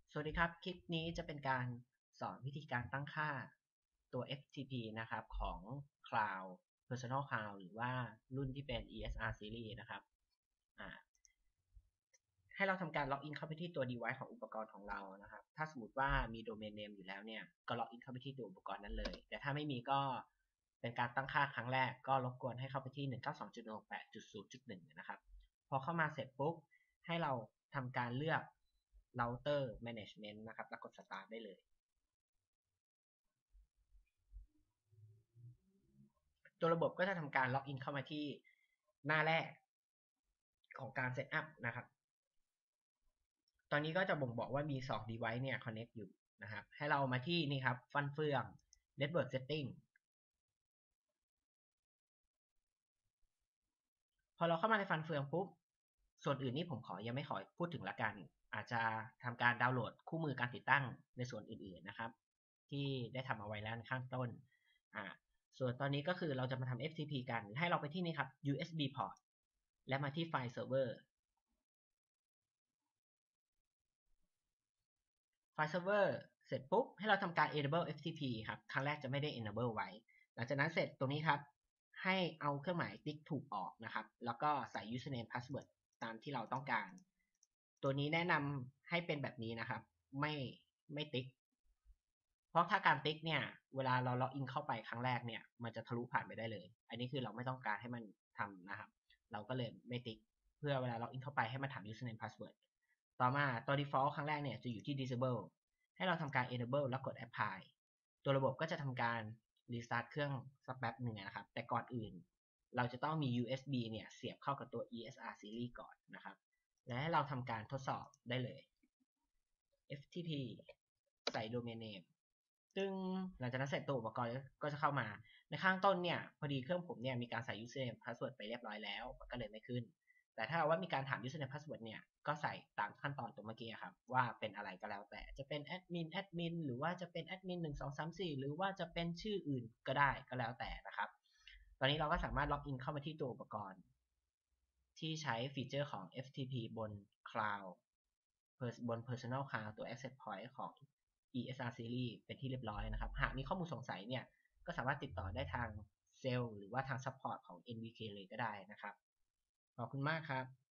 สวัสดีครับคลิปนี้จะเป็นการสอนวิธีการตั้งค่าตัว FTP นะครับของ Cloud Personal Cloud หรือว่ารุ่นที่เป็น ESR Series นะครับให้เราทำการล็อกอินเข้าไปที่ตัว device ของอุปกรณ์ของเรานะครับถ้าสมมติว่ามี domain name อยู่แล้วเนี่ยก็ล็อกอินเข้าไปที่ตัวอุปกรณ์นั้นเลยแต่ถ้าไม่มีก็เป็นการตั้งค่าครั้งแรกก็รบกวนให้เข้าไปที่ 192.168.0.1 นะครับพอเข้ามาเสร็จปุ๊บให้เราทำการเลือก router management นะครับแล้วกด start ได้เลยตัวระบบก็จะทำการล็อกอินเข้ามาที่หน้าแรกของการเซตอัพนะครับตอนนี้ก็จะบ่งบอกว่ามี2 device เนี่ย connect อยู่นะครับให้เรามาที่นี่ครับฟันเฟือง network setting พอเราเข้ามาในฟันเฟืองปุ๊บส่วนอื่นนี่ผมยังไม่ขอพูดถึงละกันอาจจะทำการดาวน์โหลดคู่มือการติดตั้งในส่วนอื่นๆนะครับที่ได้ทำเอาไว้แล้วในข้างต้นส่วนตอนนี้ก็คือเราจะมาทำ FTP กันให้เราไปที่นี่ครับ USB port และมาที่ไฟล์เซิร์ฟเวอร์เสร็จปุ๊บให้เราทำการ enable FTP ครับครั้งแรกจะไม่ได้ enable ไว้หลังจากนั้นเสร็จตรงนี้ครับให้เอาเครื่องหมายติ๊กถูกออกนะครับแล้วก็ใส่ username password ตามที่เราต้องการตัวนี้แนะนำให้เป็นแบบนี้นะครับไม่ติ๊กเพราะถ้าการติ๊กเนี่ยเวลาเราล็อกอินเข้าไปครั้งแรกเนี่ยมันจะทะลุผ่านไปได้เลยอันนี้คือเราไม่ต้องการให้มันทำนะครับเราก็เลยไม่ติ๊กเพื่อเวลาล็อกอินเข้าไปให้มันถาม username password ต่อมาตัว default ครั้งแรกเนี่ยจะอยู่ที่ disable ให้เราทำการ enable แล้วกด apply ตัวระบบก็จะทำการ restart เครื่องสักแป๊บหนึ่งนะครับแต่ก่อนอื่นเราจะต้องมี USB เนี่ยเสียบเข้ากับตัว ESR series ก่อนนะครับและให้เราทำการทดสอบได้เลย FTP ใส่ domain name ซึ่งหลังจากนั้นเสร็จตัวอุปกรณ์ก็จะเข้ามาในข้างต้นเนี่ยพอดีเครื่องผมเนี่ยมีการใส่ username password ไปเรียบร้อยแล้วมันก็เลยไม่ขึ้นแต่ถ้าว่ามีการถาม username password เนี่ยก็ใส่ตามขั้นตอนตรงเมื่อกี้ครับว่าเป็นอะไรก็แล้วแต่จะเป็นแอดมินหรือว่าจะเป็นแอดมิน1 2 3 4หรือว่าจะเป็นชื่ออื่นก็ได้ก็แล้วแต่นะครับตอนนี้เราก็สามารถล็อกอินเข้ามาที่ตัวอุปกรณ์ที่ใช้ฟีเจอร์ของ FTP บน Cloud บน Personal Cloud ตัว Access Point ของ ESR Series เป็นที่เรียบร้อยนะครับหากมีข้อมูลสงสัยเนี่ยก็สามารถติดต่อได้ทางเซลล์หรือว่าทาง Support ของ NVK เลยก็ได้นะครับขอบคุณมากครับ